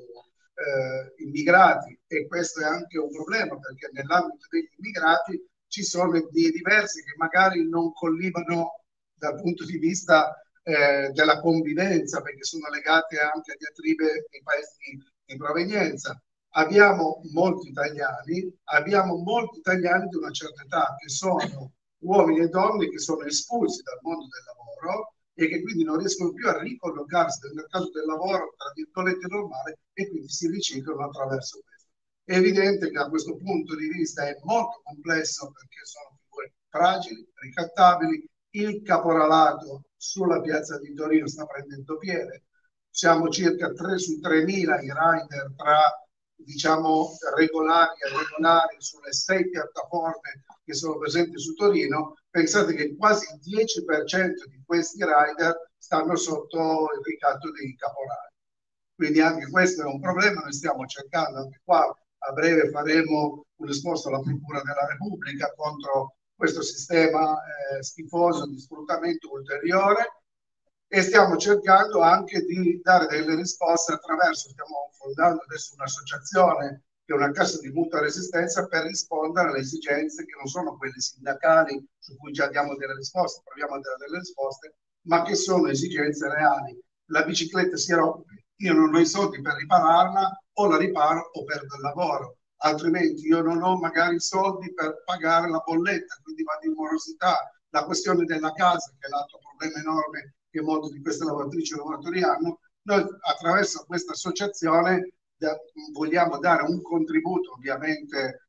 eh, immigrati, e questo è anche un problema, perché nell'ambito degli immigrati ci sono di diversi che magari non collibano dal punto di vista eh, della convivenza, perché sono legate anche a diatribe dei paesi di, di provenienza. Abbiamo molti italiani, abbiamo molti italiani di una certa età che sono uomini e donne che sono espulsi dal mondo del lavoro e che quindi non riescono più a ricollocarsi nel mercato del lavoro, tra virgolette, normale, e quindi si riciclano attraverso questo. È evidente che da questo punto di vista è molto complesso, perché sono figure fragili, ricattabili. Il caporalato sulla piazza di Torino sta prendendo piede. Siamo circa tre su tremila i rider tra, diciamo, regolari e irregolari sulle sei piattaforme che sono presenti su Torino. Pensate che quasi il dieci per cento di questi rider stanno sotto il ricatto dei caporali. Quindi anche questo è un problema. Noi stiamo cercando, anche qua a breve faremo un esposto alla Procura della Repubblica contro questo sistema eh, schifoso di sfruttamento ulteriore, e stiamo cercando anche di dare delle risposte attraverso, stiamo fondando adesso un'associazione che è una cassa di mutua resistenza, per rispondere alle esigenze che non sono quelle sindacali su cui già diamo delle risposte, proviamo a dare delle risposte, ma che sono esigenze reali. La bicicletta si rompe, io non ho i soldi per ripararla, o la riparo o perdo il lavoro. Altrimenti io non ho magari soldi per pagare la bolletta, quindi vado in morosità. La questione della casa, che è l'altro problema enorme che molte di queste lavoratrici e lavoratori hanno, noi attraverso questa associazione da, vogliamo dare un contributo, ovviamente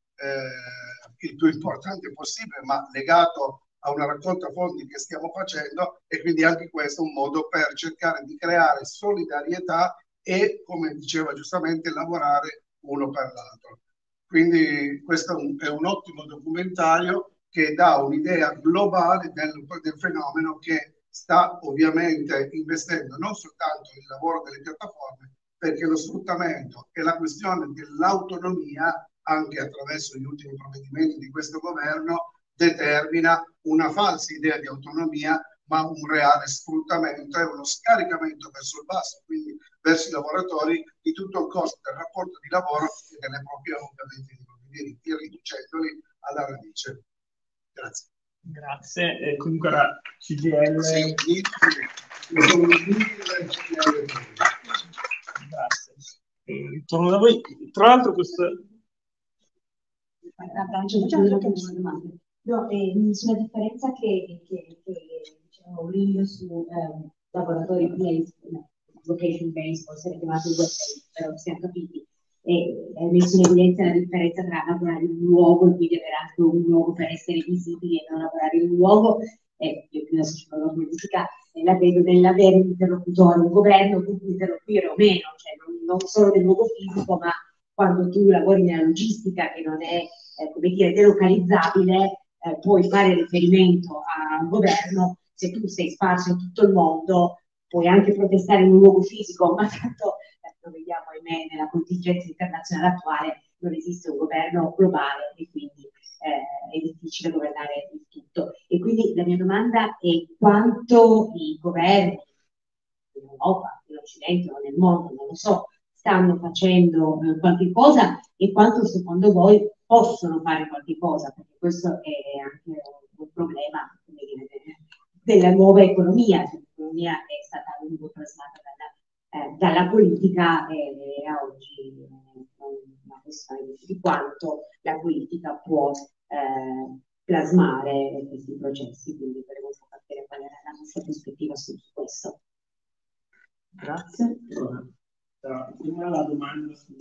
eh, il più importante possibile, ma legato a una raccolta fondi che stiamo facendo, e quindi anche questo è un modo per cercare di creare solidarietà e, come diceva giustamente, lavorare uno per l'altro. Quindi questo è un, è un ottimo documentario che dà un'idea globale del, del fenomeno, che sta ovviamente investendo non soltanto il lavoro delle piattaforme, perché lo sfruttamento e la questione dell'autonomia, anche attraverso gli ultimi provvedimenti di questo governo, determina una falsa idea di autonomia, ma un reale sfruttamento e uno scaricamento verso il basso, quindi verso i lavoratori, di tutto il costo del rapporto di lavoro e delle proprie, ovviamente, di propri diritti, riducendoli alla radice. Grazie. Grazie. E comunque era C G I L. Sì, io sono il del C G I L. Grazie. Eh, ritorno da voi. Tra l'altro questo... Facciamo anche una domanda. No, eh, sulla differenza che, che, che diciamo, Aurelio su eh, laboratori based, no, location based, può essere chiamato web based, però siamo capiti. E hai messo in evidenza la differenza tra lavorare in un luogo e quindi avere anche un luogo per essere visibili e non lavorare in un luogo. E io più adesso ci vado a politica, e la vedo nell'avere un interlocutore, un governo con cui interloquire o meno, cioè non, non solo nel luogo fisico, ma quando tu lavori nella logistica, che non è eh, come dire, delocalizzabile, eh, puoi fare riferimento a un governo. Se tu sei sparso in tutto il mondo, puoi anche protestare in un luogo fisico, ma tanto eh, lo vediamo, ahimè, nella contingenza internazionale attuale, non esiste un governo globale e quindi eh, è difficile governare il tutto. E quindi la mia domanda è quanto i governi in Europa, in Occidente o nel mondo, non lo so, stanno facendo eh, qualche cosa, e quanto secondo voi possono fare qualche cosa, perché questo è anche un, un problema, come dire, della nuova economia. Cioè, l'economia è stata a lungo plasmata dalla, eh, dalla politica, e, e a oggi è una questione di quanto la politica può eh, plasmare questi processi. Quindi volevo sapere qual era la nostra prospettiva su questo. Grazie. Allora, prima la domanda su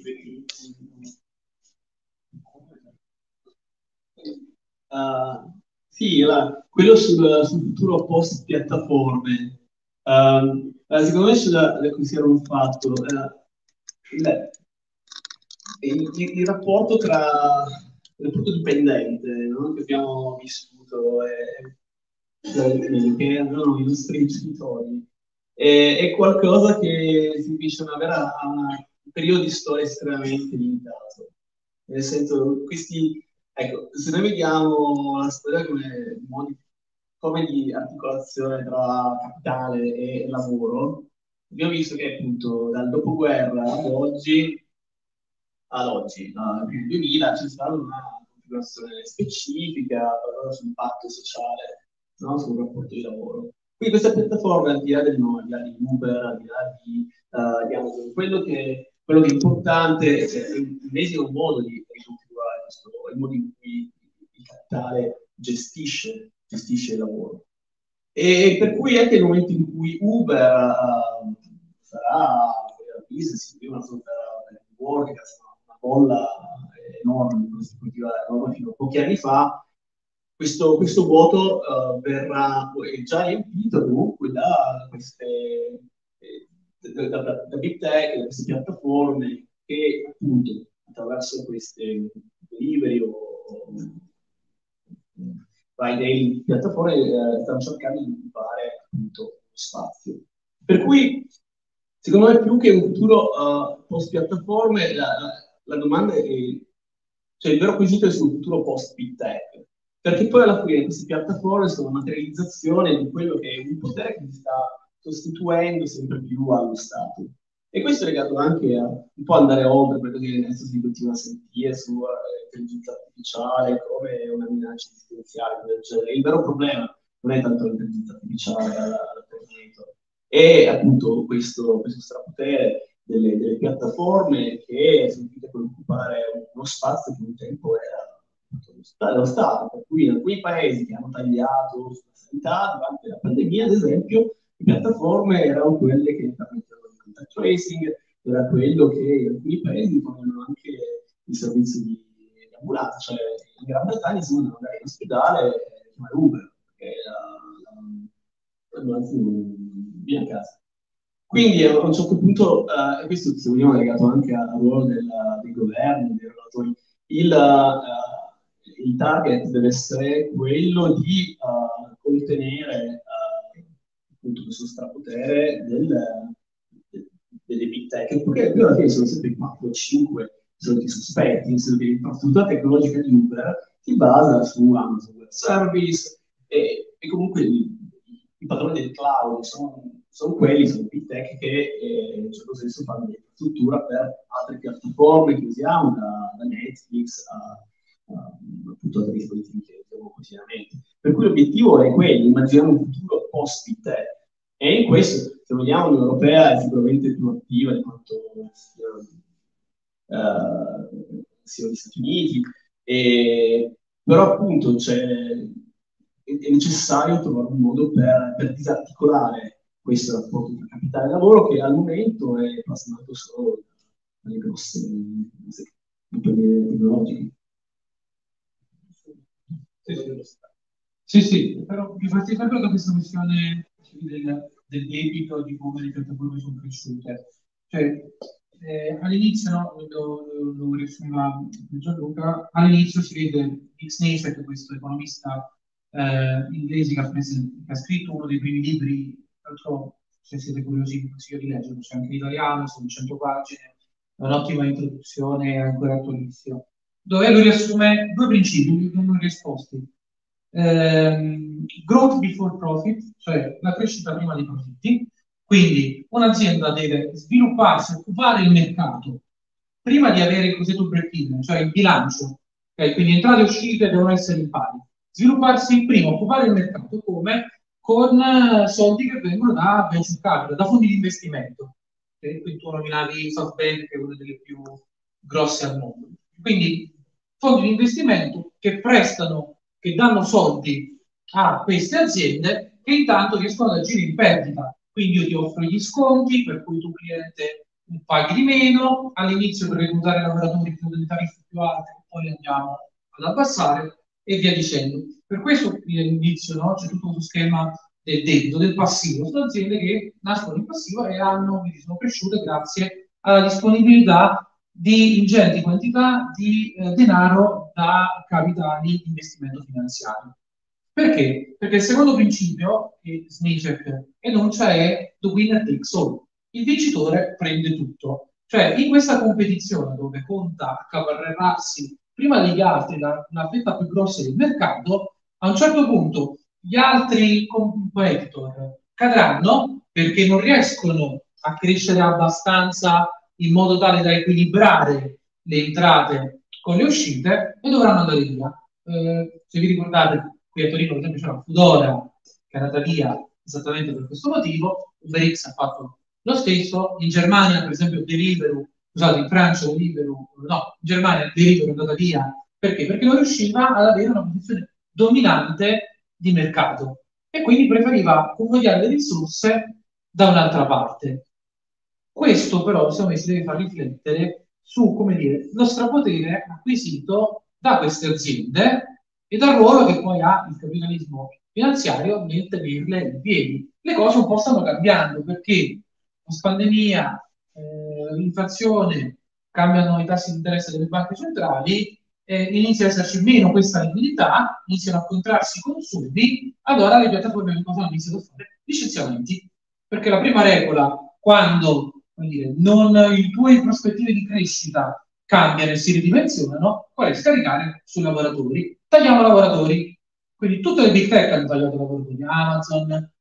uh, sì, allora, quello sul, sul futuro post piattaforme. Uh, secondo me c'è da, da considerare un fatto. Uh, le, il, il rapporto tra il rapporto dipendente, no? Che abbiamo vissuto e che avevano i nostri genitori, è, è qualcosa che si dice una vera, a una- un periodo di storia estremamente limitato. Nel senso, questi, ecco, se noi vediamo la storia come modi, forme di articolazione tra capitale e lavoro, abbiamo visto che appunto dal dopoguerra ad oggi ad oggi, no? Nel duemila c'è stata una configurazione specifica basata sul patto sociale, no? Sul rapporto di lavoro. Quindi queste piattaforme, al di là del nome, al di là di Uber, al di là di, uh, di Amazon, quello che, quello che è importante cioè, è un un modo di riconfigurare questo, il modo in cui il capitale gestisce, gestisce il lavoro. E per cui anche nel momento in cui Uber uh, sarà business, una sorta di work, una bolla enorme, enorme fino a pochi anni fa, questo, questo vuoto uh, verrà è già riempito comunque da queste eh, da, da, da, da big tech, da queste piattaforme che appunto attraverso queste delivery o, o dei piattaforme eh, stanno cercando di occupare appunto lo spazio. Per cui, secondo me, più che un futuro uh, post-piattaforme, la, la, la domanda è, cioè il vero quesito è sul futuro post-big tech, perché poi alla fine queste piattaforme sono la materializzazione di quello che è un potere che si sta sostituendo sempre più allo Stato. E questo è legato anche a un po' andare oltre quello che adesso si continua a sentire sull'intelligenza artificiale come una minaccia esistenziale del genere. Il vero problema non è tanto l'intelligenza artificiale all'apprendimento, è appunto questo, questo strapotere delle, delle piattaforme che sono finite per occupare uno spazio che un tempo era lo Stato, per cui in alcuni paesi che hanno tagliato sulla sanità durante la pandemia, ad esempio, le piattaforme erano quelle che permettevano il contact tracing, era quello che in alcuni paesi ponevano anche i servizi di, di ambulanza, cioè in Gran Bretagna si andava andare in ospedale e chiamare Uber, perché l'ambulanza non viene a casa. Quindi a un certo punto, uh, e questo se vogliamo è legato anche al ruolo del, dei governi, dei regolatori, il, uh, il target deve essere quello di uh, contenere uh, appunto questo strapotere del, del, delle big tech, perché più alla fine sono sempre quattro o cinque soliti sospetti, nel senso che l'infrastruttura tecnologica di Uber si basa su Amazon Web Service e, e comunque i, i padroni del cloud sono, sono quelli, sono big tech che eh, in un certo senso fanno l'infrastruttura per altre piattaforme che usiamo, da, da Netflix a Uh, appunto altri dispositivi che usiamo quotidianamente. Per cui l'obiettivo è quello, immaginiamo un futuro post-big tech. E in questo, se vogliamo, l'Unione Europea è sicuramente più attiva di quanto uh, siano gli Stati Uniti, e, però appunto c'è, è, è necessario trovare un modo per, per disarticolare questo rapporto tra capitale e lavoro che al momento è plasmato solo dalle grosse compagnie tecnologiche. Sì, sì, però mi fa sempre da questa questione del, del debito, di come le piattaforme sono cresciute. Cioè, eh, all'inizio, no, lo, lo, lo riassumeva Gianluca, all'inizio si vede Nick Neistat, questo economista eh, inglese che ha, preso, che ha scritto uno dei primi libri, tra l'altro, se siete curiosi vi consiglio di leggerlo, c'è anche in italiano, sono cento pagine, è un'ottima introduzione, ancora attualissimo, dove lui riassume due principi, che vengono risposti. Um, growth before profit, cioè la crescita prima dei profitti. Quindi un'azienda deve svilupparsi, occupare il mercato prima di avere il cosiddetto break-even, cioè il bilancio. Okay? Quindi entrate e uscite devono essere in pari. Svilupparsi prima, occupare il mercato come? Con uh, soldi che vengono da venture capital, da fondi di investimento. Okay? Quindi tu nominavi SoftBank, che è una delle più grosse al mondo. Quindi fondi di investimento che prestano, che danno soldi a queste aziende che intanto riescono ad agire in perdita. Quindi io ti offro gli sconti, per cui tu cliente paghi di meno, all'inizio per reclutare lavoratori più delle tariffe più alte, poi andiamo ad abbassare e via dicendo. Per questo all'inizio no, c'è tutto questo schema del debito, del passivo. Sono aziende che nascono in passivo e hanno, quindi sono cresciute grazie alla disponibilità di ingenti quantità di eh, denaro da capitali di investimento finanziario. Perché? Perché il secondo principio che Sniczek enuncia è the winner takes all. Il vincitore prende tutto. Cioè, in questa competizione dove conta accaparrarsi prima degli altri la, la fetta più grossa del mercato, a un certo punto gli altri competitor cadranno perché non riescono a crescere abbastanza in modo tale da equilibrare le entrate con le uscite e dovranno andare via. Eh, se vi ricordate, qui a Torino, per esempio, c'era Foodora che è andata via esattamente per questo motivo, Uber Eats ha fatto lo stesso, in Germania, per esempio, Deliveroo, scusate, in Francia Deliveroo, no, in Germania Deliveroo è andata via, perché? Perché non riusciva ad avere una posizione dominante di mercato e quindi preferiva convogliare le risorse da un'altra parte. Questo però, secondo me, si deve far riflettere su, come dire, lo strapotere acquisito da queste aziende e dal ruolo che poi ha il capitalismo finanziario nel tenerle in piedi. Le cose un po' stanno cambiando perché post-pandemia, eh, l'inflazione, cambiano i tassi di interesse delle banche centrali, eh, inizia ad esserci meno questa liquidità, iniziano a contrarsi i consumi, allora le piattaforme che cosa hanno iniziato a fare? Licenziamenti. Perché la prima regola, quando dire, non, i tuoi prospettive di crescita cambiano e si ridimensionano, qual è? Scaricare sui lavoratori. Tagliamo lavoratori. Quindi tutte le big tech hanno tagliato lavoratori. Amazon,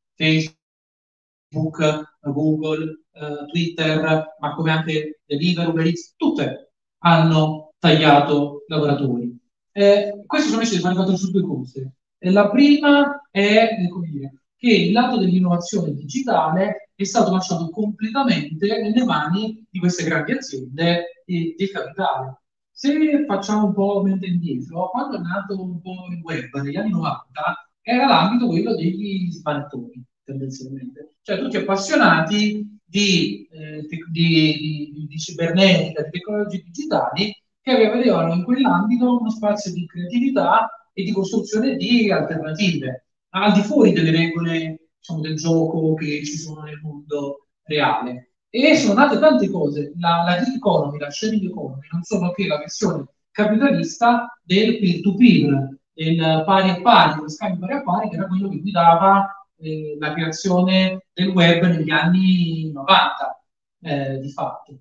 Facebook, Google, eh, Twitter, ma come anche Deliveroo, Uber Eats, tutte hanno tagliato lavoratori. Eh, questo sono invece fare su due cose. Eh, la prima è, eh, come dire, che il lato dell'innovazione digitale è stato lasciato completamente nelle mani di queste grandi aziende e del capitale. Se facciamo un po' mente indietro, quando è nato un po' il web negli anni novanta, era l'ambito quello degli smanettoni, tendenzialmente. Cioè tutti appassionati di, eh, di, di, di cibernetica, di tecnologie digitali, che vedevano in quell'ambito uno spazio di creatività e di costruzione di alternative, al di fuori delle regole, diciamo, del gioco che ci sono nel mondo reale. E sono nate tante cose. La, la gig economy, la sharing economy, non sono che la versione capitalista del peer-to-peer, del pari a pari, dello scambio pari a pari, che era quello che guidava eh, la creazione del web negli anni novanta, eh, di fatto.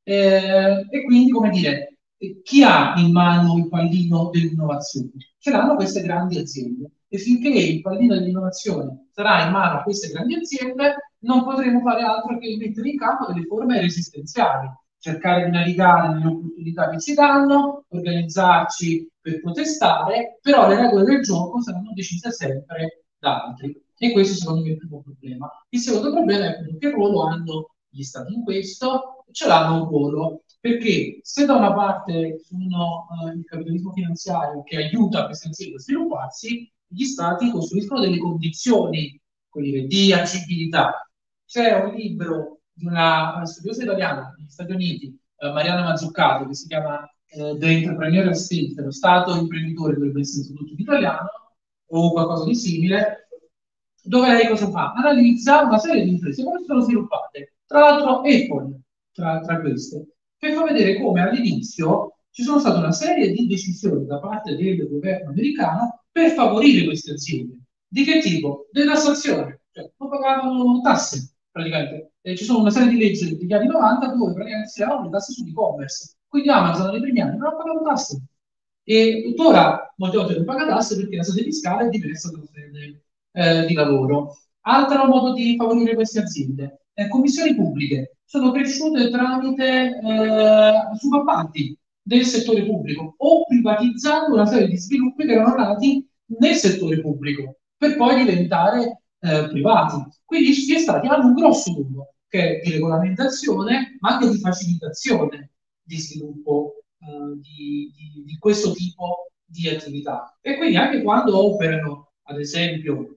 Eh, e quindi, come dire, chi ha in mano il pallino dell'innovazione? Ce l'hanno queste grandi aziende. E finché il pallino dell'innovazione sarà in mano a queste grandi aziende, non potremo fare altro che mettere in campo delle forme resistenziali, cercare di navigare nelle opportunità che ci danno, organizzarci per protestare, però le regole del gioco saranno decise sempre da altri. E questo secondo me è il primo problema. Il secondo problema è che ruolo hanno gli stati in questo, ce l'hanno un ruolo, perché se da una parte sono uh, il capitalismo finanziario che aiuta queste aziende a svilupparsi, gli stati costruiscono delle condizioni dire, di agibilità. C'è un libro di una studiosa italiana negli Stati Uniti, eh, Mariana Mazzuccato, che si chiama eh, The Entrepreneurial State, lo Stato imprenditore dovrebbe essere tradotto in italiano, o qualcosa di simile, dove lei cosa fa? Analizza una serie di imprese, come sono sviluppate. Tra l'altro Apple, tra, tra queste, per far vedere come all'inizio ci sono state una serie di decisioni da parte del governo americano per favorire queste aziende. Di che tipo? Detassazione, cioè non pagavano tasse praticamente. Eh, ci sono una serie di leggi degli anni novanta dove praticamente si davano le tasse sull'e-commerce. Quindi Amazon nei primi anni non ha pagato tasse. E tuttora molte volte non paga tasse perché la sede fiscale è diversa dalla sede eh, di lavoro. Altro modo di favorire queste aziende. Eh, commissioni pubbliche sono cresciute tramite eh, subappalti del settore pubblico o privatizzando una serie di sviluppi che erano nati nel settore pubblico per poi diventare eh, privati. Quindi gli stati hanno un grosso ruolo che è di regolamentazione ma anche di facilitazione di sviluppo eh, di, di, di questo tipo di attività. E quindi anche quando operano, ad esempio,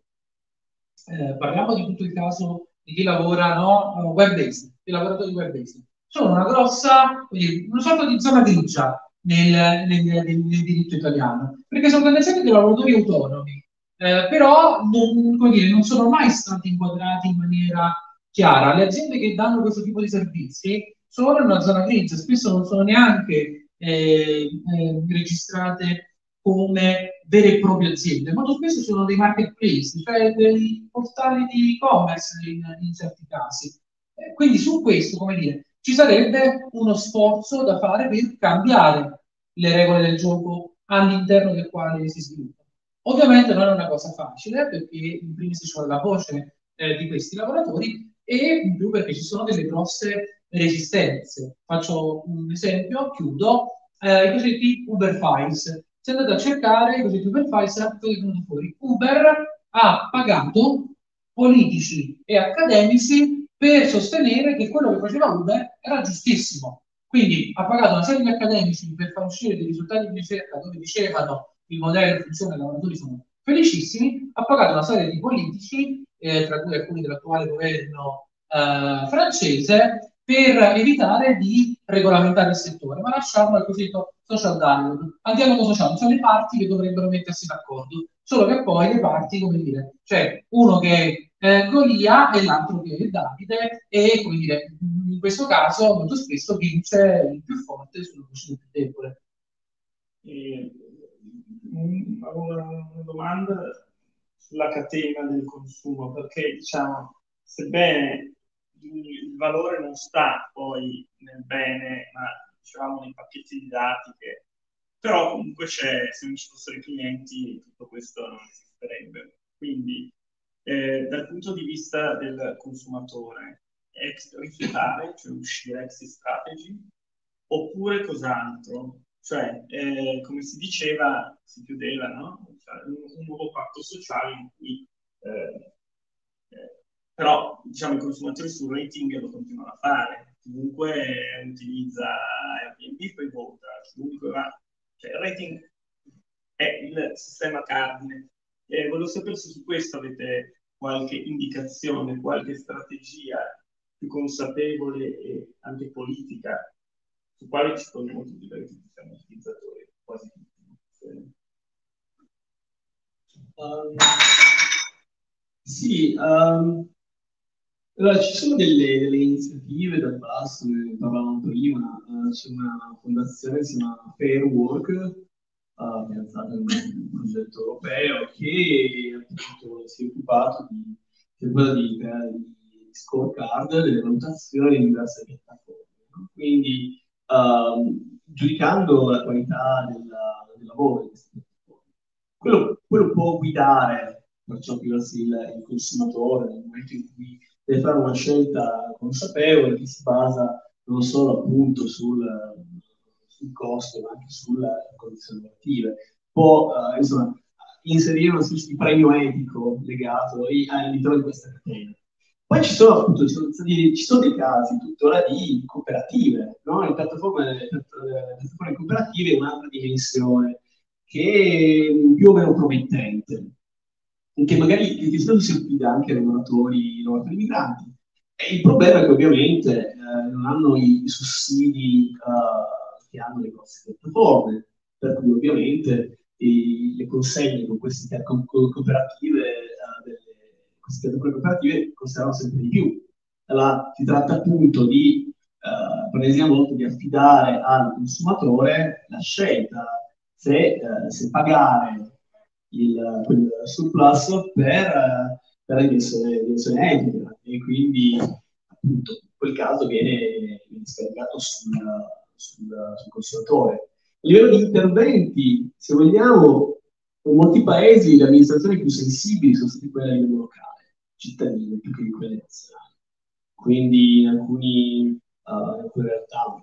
eh, parliamo di tutto il caso di chi lavora no, web-based, i lavoratori web-based, sono una grossa, quindi, una sorta di zona grigia nel, nel, nel, nel diritto italiano, perché sono tendenzialmente dei lavoratori autonomi, eh, però non, come dire, non sono mai stati inquadrati in maniera chiara. Le aziende che danno questo tipo di servizi sono in una zona grigia, spesso non sono neanche eh, eh, registrate come vere e proprie aziende, molto spesso sono dei marketplace, cioè dei portali di e-commerce in, in certi casi. Eh, quindi su questo, come dire, ci sarebbe uno sforzo da fare per cambiare le regole del gioco all'interno del quale si sviluppa. Ovviamente non è una cosa facile, perché in primis ci vuole la voce eh, di questi lavoratori e in più perché ci sono delle grosse resistenze. Faccio un esempio, chiudo, eh, i cosiddetti Uber Files. Se andate a cercare i cosiddetti Uber Files, cosa è venuto fuori? Uber ha pagato politici e accademici per sostenere che quello che faceva Uber era giustissimo. Quindi ha pagato una serie di accademici per far uscire dei risultati di ricerca dove dicevano il modello funziona, i lavoratori sono felicissimi, ha pagato una serie di politici, eh, tra cui alcuni dell'attuale governo eh, francese, per evitare di regolamentare il settore, ma lasciarlo al cosiddetto social dialogue. Al dialogo sociale sono le parti che dovrebbero mettersi d'accordo, solo che poi le parti, come dire, c'è uno che è eh, Golia e l'altro che è Davide, e come dire, in questo caso molto spesso vince il più forte sulla voce del più debole. E, um, una, una domanda sulla catena del consumo, perché diciamo, sebbene il valore non sta poi nel bene, ma diciamo nei pacchetti di dati, che, però comunque c'è, se non ci fossero i clienti tutto questo non esisterebbe. Quindi eh, dal punto di vista del consumatore, ex rifiutare, cioè uscire exit strategy, oppure cos'altro? Cioè, eh, come si diceva, si chiudeva, no? Cioè, un, un nuovo patto sociale in cui eh, eh, però diciamo i consumatori sul rating lo continuano a fare, comunque utilizza Airbnb, poi vota, comunque va. Cioè, il rating è il sistema cardine. E volevo sapere se su questo avete qualche indicazione, qualche strategia più consapevole e anche politica, su quale ci poniamo tutti, perché tutti siamo utilizzatori, quasi tutti. Um, sì, um, allora, ci sono delle, delle iniziative dal basso, ne parlavamo prima, uh, c'è una fondazione che si chiama Fair Work, uh, finanziata in un progetto europeo, che appunto si è occupato di, si è occupato di creare degli scorecard, delle valutazioni in diverse piattaforme, no? Quindi um, giudicando la qualità della, del lavoro di queste piattaforme. Quello, quello può guidare per ciò che verso il, il consumatore nel momento in cui deve fare una scelta consapevole che si basa non solo appunto sul, sul costo ma anche sulle condizioni lavorative. Può eh, insomma, inserire una specie di premio etico legato all'interno di questa catena. Poi ci sono appunto ci sono, ci sono dei casi tuttora di cooperative, no? Le piattaforme, le piattaforme cooperative è un'altra dimensione che è più o meno promettente, che magari che si affida anche ai lavoratori, lavoratori migranti. E il problema è che ovviamente eh, non hanno i, i sussidi uh, che hanno le grosse piattaforme, per cui ovviamente i, le consegne con queste co co cooperative, uh, delle, queste piattaforme cooperative costano sempre di più. Allora si tratta appunto di, uh, per esempio, di affidare al consumatore la scelta se, eh, se pagare il, quel surplus per, per la dimensione etica, e quindi appunto in quel caso viene, viene scaricato sul, sul, sul consumatore. A livello di interventi, se vogliamo, in molti paesi le amministrazioni più sensibili sono state quelle a livello locale, cittadine, più che di quelle nazionali. Quindi in alcuni, uh, in alcune realtà,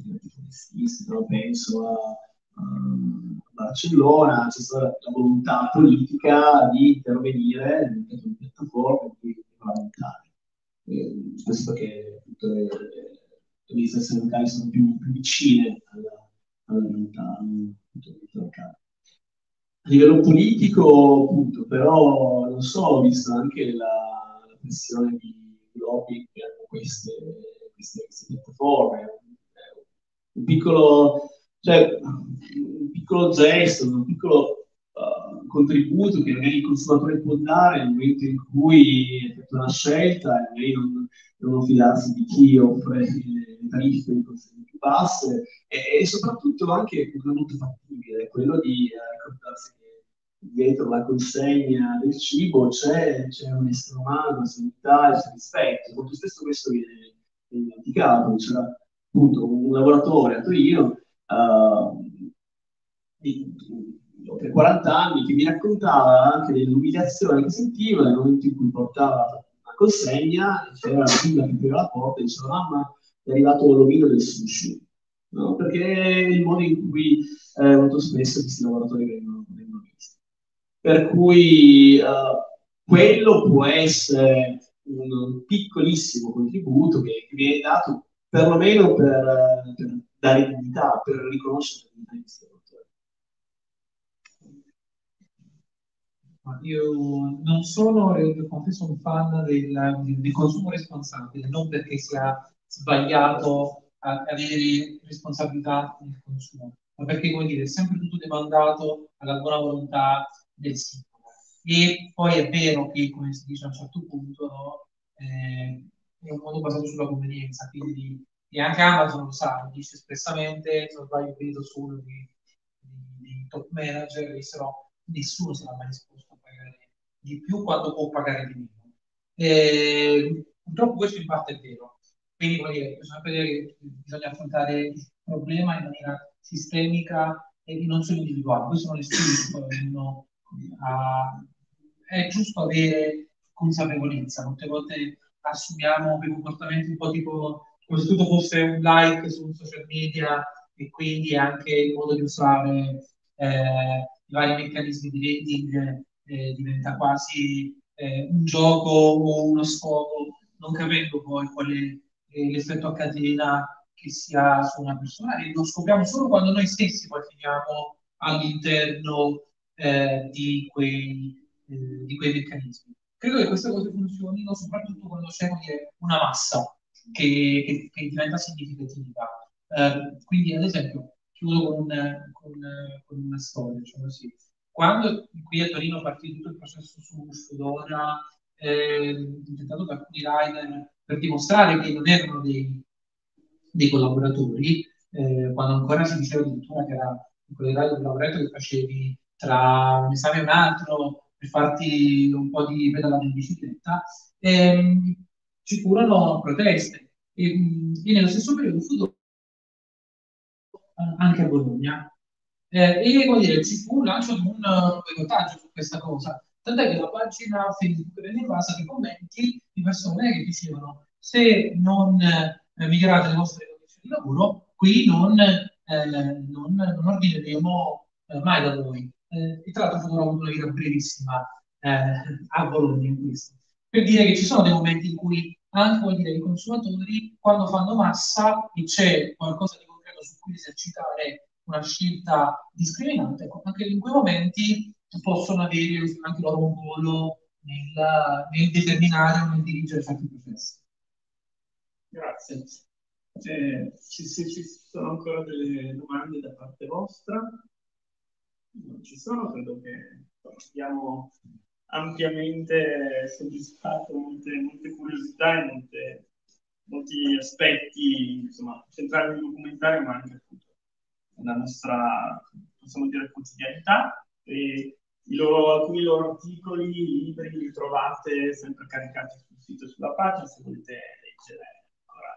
no? Penso a um, Barcellona, c'è stata la volontà politica di intervenire nel di piattaforme di parlamentari. Eh, questo perché tutte le, le amministrazioni locali sono più, più vicine alla, alla realtà locale. A livello politico, appunto, però, non so, ho visto anche la, la pressione di lobby che hanno queste, queste, queste piattaforme. Un piccolo, cioè, un piccolo gesto, un piccolo uh, contributo che magari il consumatore può dare nel momento in cui ha fatto una scelta e magari non, non fidarsi di chi offre le tariffe di consegne più basse e, e soprattutto anche quello molto fattibile, quello di eh, ricordarsi che dietro la consegna del cibo c'è, c'è un essere umano, una sanità, c'è rispetto. Molto spesso questo viene viene dimenticato. C'era appunto un lavoratore a Torino eh, di oltre quaranta anni che mi raccontava anche dell'umiliazione che sentiva nel momento in cui portava la consegna, c'era la figlia che apriva la porta e diceva: mamma, è arrivato l'omino del sushi. No? Perché è il modo in cui eh, molto spesso questi lavoratori vengono, vengono visti. Per cui eh, quello può essere un piccolissimo contributo che, che viene dato perlomeno per, per dare dignità, per riconoscere la dignità di questi lavoratori. Io non sono, eh, confesso, un fan del, del consumo responsabile, non perché sia sbagliato a- avere responsabilità nel consumo, ma perché, come dire, è sempre tutto demandato alla buona volontà del singolo. E poi è vero che, come si dice a un certo punto, no, eh, è un modo basato sulla convenienza, quindi e anche Amazon lo sa, dice espressamente, se non sbaglio, vedo solo di, di, di top manager, dissero nessuno sarà mai disposto a pagare di più quando può pagare di meno. E, purtroppo questo in parte è vero, quindi vuol dire, bisogna vedere che bisogna affrontare il problema in maniera sistemica e non solo individuale. Queste sono le studi che poi uno ha. È giusto avere consapevolezza, molte volte assumiamo quei comportamenti un po' tipo come se tutto fosse un like su un social media e quindi anche il modo di usare eh, i vari meccanismi di rating eh, diventa quasi eh, un gioco o uno sfogo, non capendo poi qual è eh, l'effetto a catena che si ha su una persona e lo scopriamo solo quando noi stessi poi finiamo all'interno eh, di, quei, eh, di quei meccanismi. Credo che queste cose funzionino soprattutto quando c'è una massa che, che, che diventa significativa. Eh, quindi, ad esempio, chiudo con, un, con, con una storia, diciamo così. Quando qui a Torino partì tutto il processo su Foodora, eh, intentato da alcuni rider per dimostrare che non erano dei, dei collaboratori, eh, quando ancora si diceva addirittura che era quello del lavorato che facevi tra un esame e un altro per farti un po' di pedalata in bicicletta, ehm, ci furono proteste. E, e nello stesso periodo fu anche a Bologna. Eh, e come dire, ci fu un lancio di un boicottaggio su questa cosa. Tant'è che la pagina Facebook venne invasa di commenti di persone che dicevano: se non eh, migliorate le vostre condizioni di lavoro, qui non, eh, non, non ordineremo eh, mai da voi. Eh, e tra l'altro fu avuto una vita brevissima eh, a Bologna in questo. Per dire che ci sono dei momenti in cui anche vuol dire, i consumatori, quando fanno massa e c'è qualcosa di concreto su cui esercitare una scelta discriminante, ecco, anche in quei momenti possono avere anche loro un ruolo nel, nel determinare o nel dirigere certi processi. Grazie. Eh, ci, se ci sono ancora delle domande da parte vostra? Non ci sono, credo che abbiamo ampiamente soddisfatto molte, molte curiosità e molte, molti aspetti insomma, centrali del documentario, ma anche appunto nella nostra, possiamo dire, quotidianità. E i loro, alcuni loro articoli, libri, li trovate sempre caricati sul sito e sulla pagina, se volete leggere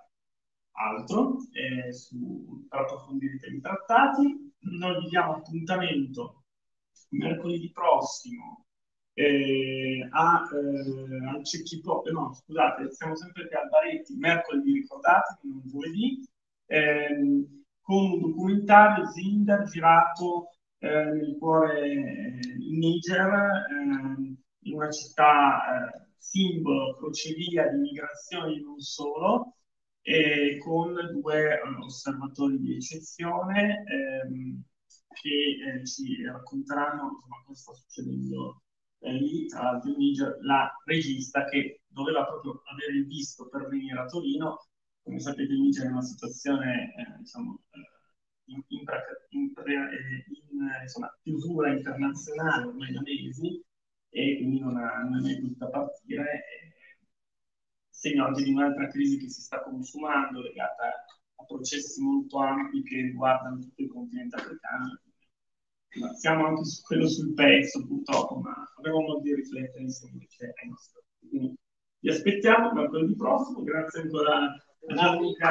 altro eh, su, per approfondire i temi trattati. Noi vi diamo appuntamento mercoledì prossimo eh, a, eh, al Cecchipò, eh, no scusate, siamo sempre qui al Baretti, mercoledì ricordatevi, non giovedì, ehm, con un documentario Zinder girato eh, nel cuore eh, in Niger, eh, in una città eh, simbolo, crocevia di migrazione e non solo, e con due eh, osservatori di eccezione ehm, che eh, ci racconteranno insomma, cosa sta succedendo eh, lì, tra l'altro in Niger. La regista che doveva proprio avere il visto per venire a Torino, come sapete il Niger è una situazione eh, diciamo, eh, in, in, in, in insomma, chiusura internazionale ormai da mesi e quindi non, ha, non è mai potuta partire. E, segno anche di un'altra crisi che si sta consumando legata a processi molto ampi che riguardano tutto il continente africano. Ma siamo anche su quello sul pezzo, purtroppo, ma avremo modo di riflettere insieme ai nostri. Quindi vi aspettiamo mercoledì prossimo. Grazie ancora a Gianluca.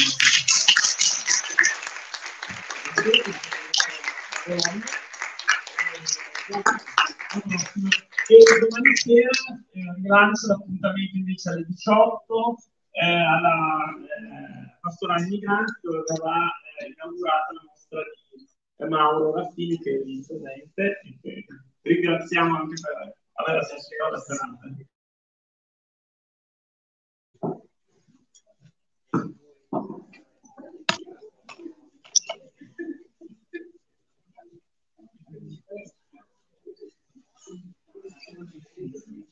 E domani sera eh, rilancio l'appuntamento invece alle diciotto eh, alla eh, pastorale migranti, dove verrà eh, inaugurata la mostra di eh, Mauro Raffini, che è lì presente, e che ringraziamo anche per aver assistito alla serata. Thank you.